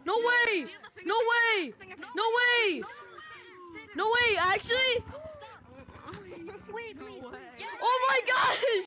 No way! No way! No way! No way! Actually? Wait, please. Oh my gosh!